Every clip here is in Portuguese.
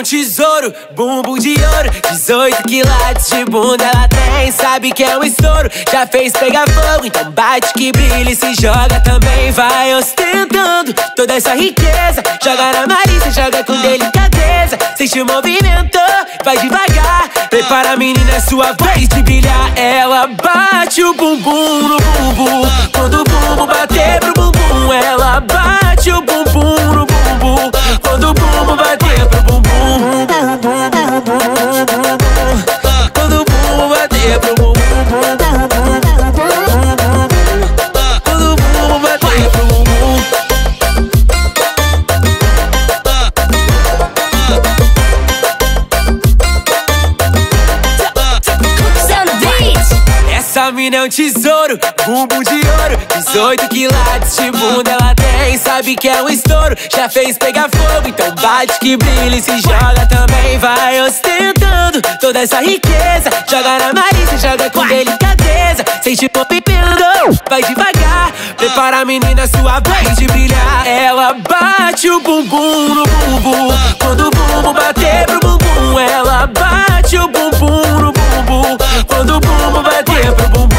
um tesouro, bumbum de ouro, 18 quilates de bunda ela tem. Sabe que é um estouro, já fez pegar fogo, então bate que brilha e se joga também. Vai ostentando toda essa riqueza, joga na malícia, joga com delicadeza. Sente o movimento, vai devagar, prepara a menina, é sua vez de brilhar. Ela bate o bumbum no bumbum, quando o bumbum bater pro bumbum. Ela bate o bumbum no bumbum, quando o bumbum bater pro bumbum. Quando o bumbum bater pro bumbum. Quando o bumbum bater pro bumbum. Essa mina é um tesouro, bumbum de ouro, 18 quilates de bunda ela tem. Sabe que é um estouro, já fez pegar fogo, então bate que brilha e se joga também. Vai ostentando toda essa riqueza, joga na malícia, joga com delicadeza. Sente o movimento, vai devagar, prepara a menina, sua vez de brilhar. Ela bate o bumbum no bumbum, quando o bumbum bater pro bumbum. Ela bate o bumbum no bumbum, quando o bumbum bater pro bumbum.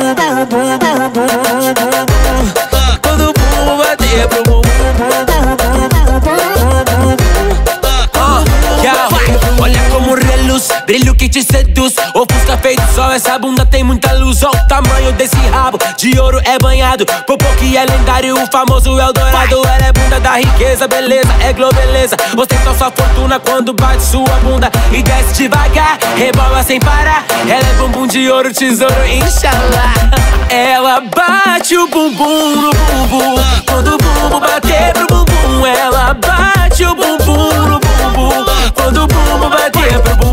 Quando o bumbum bater pro bumbum. Olha como reluz, brilho que te seduz. Ofusca feito sol, essa bunda tem muita luz. Olha o tamanho desse rabo, de ouro é banhado. Popô que é lendário, o famoso Eldorado. Ela é bunda da riqueza, beleza, é globeleza. Ostenta sua fortuna quando bate sua bunda e desce devagar, rebola sem parar. Ela é bumbum de ouro, tesouro, inshallah. Ela bate o bumbum no bumbum, quando o bumbum bater pro bumbum. Ela bate o bumbum no bumbum, quando o bumbum bater pro bumbum.